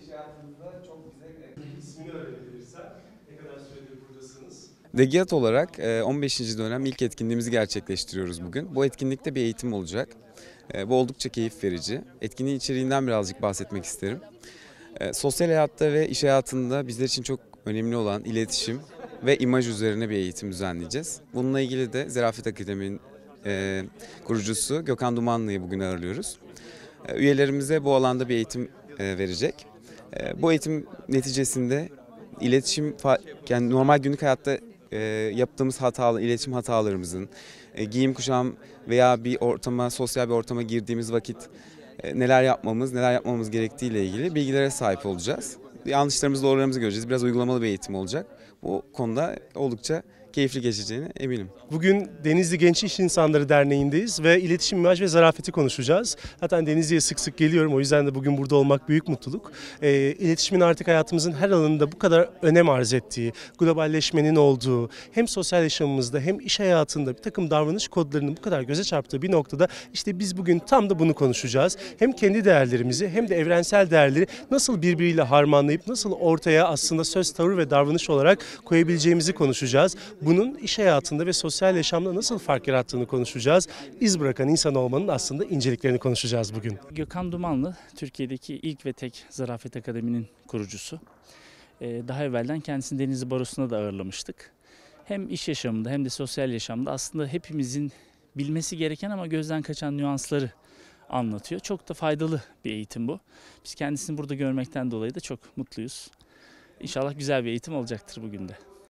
iş hayatınızda çok bize İsmini öğrenebilirsen, ne kadar süredir buradasınız? DGİAD olarak 15. dönem ilk etkinliğimizi gerçekleştiriyoruz bugün. Bu etkinlikte bir eğitim olacak. Bu oldukça keyif verici. Etkinliğin içeriğinden birazcık bahsetmek isterim. Sosyal hayatta ve iş hayatında bizler için çok önemli olan iletişim ve imaj üzerine bir eğitim düzenleyeceğiz. Bununla ilgili de Zarafet Akademi'nin kurucusu Gökhan Dumanlı'yı bugün ağırlıyoruz. Üyelerimize bu alanda bir eğitim verecek. Bu eğitim neticesinde iletişim, yani normal günlük hayatta yaptığımız iletişim hatalarımızın, giyim kuşam veya bir ortama, sosyal bir ortama girdiğimiz vakit neler yapmamız gerektiği ile ilgili bilgilere sahip olacağız. Yanlışlarımızı, doğrularımızı göreceğiz. Biraz uygulamalı bir eğitim olacak. Bu konuda oldukça keyifli geçeceğine eminim. Bugün Denizli Genç İş İnsanları Derneği'ndeyiz ve iletişim, imaj ve zarafeti konuşacağız. Zaten Denizli'ye sık sık geliyorum, o yüzden de bugün burada olmak büyük mutluluk. İletişimin artık hayatımızın her alanında bu kadar önem arz ettiği, globalleşmenin olduğu, hem sosyal yaşamımızda hem iş hayatında bir takım davranış kodlarının bu kadar göze çarptığı bir noktada işte biz bugün tam da bunu konuşacağız. Hem kendi değerlerimizi hem de evrensel değerleri nasıl birbiriyle harmanlayıp nasıl ortaya aslında söz, tavır ve davranış olarak koyabileceğimizi konuşacağız. Bunun iş hayatında ve sosyal yaşamda nasıl fark yarattığını konuşacağız. İz bırakan insan olmanın aslında inceliklerini konuşacağız bugün. Gökhan Dumanlı, Türkiye'deki ilk ve tek Zarafet Akademi'nin kurucusu. Daha evvelden kendisini Denizli Barosu'na da ağırlamıştık. Hem iş yaşamında hem de sosyal yaşamda aslında hepimizin bilmesi gereken ama gözden kaçan nüansları anlatıyor. Çok da faydalı bir eğitim bu. Biz kendisini burada görmekten dolayı da çok mutluyuz. İnşallah güzel bir eğitim olacaktır bugün de.